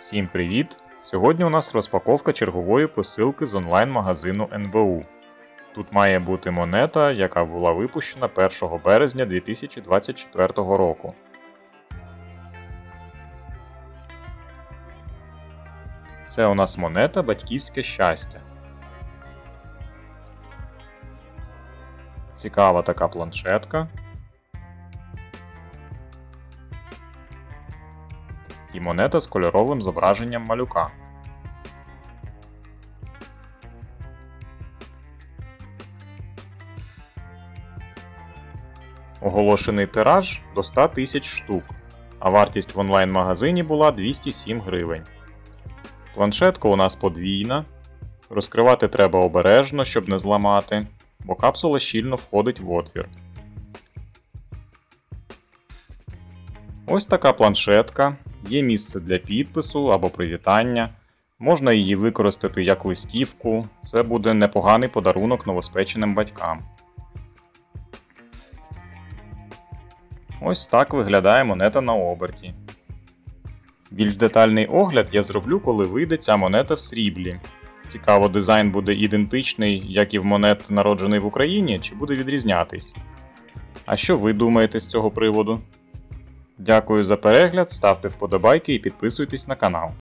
Всім привіт! Сьогодні у нас розпаковка чергової посилки з онлайн-магазину НБУ. Тут має бути монета, яка була випущена 1 березня 2024 року. Це у нас монета «Батьківське щастя». Цікава така планшетка. І монета з кольоровим зображенням малюка. Оголошений тираж до 100 тисяч штук, а вартість в онлайн-магазині була 207 гривень. Планшетка у нас подвійна. Розкривати треба обережно, щоб не зламати, бо капсула щільно входить в отвір. Ось така планшетка. Є місце для підпису або привітання. Можна її використати як листівку. Це буде непоганий подарунок новоспеченим батькам. Ось так виглядає монета на оберті. Більш детальний огляд я зроблю, коли вийде ця монета в сріблі. Цікаво, дизайн буде ідентичний, як і в монет, народжений в Україні, чи буде відрізнятись? А що ви думаєте з цього приводу? Дякую за перегляд, ставте вподобайки і підписуйтесь на канал.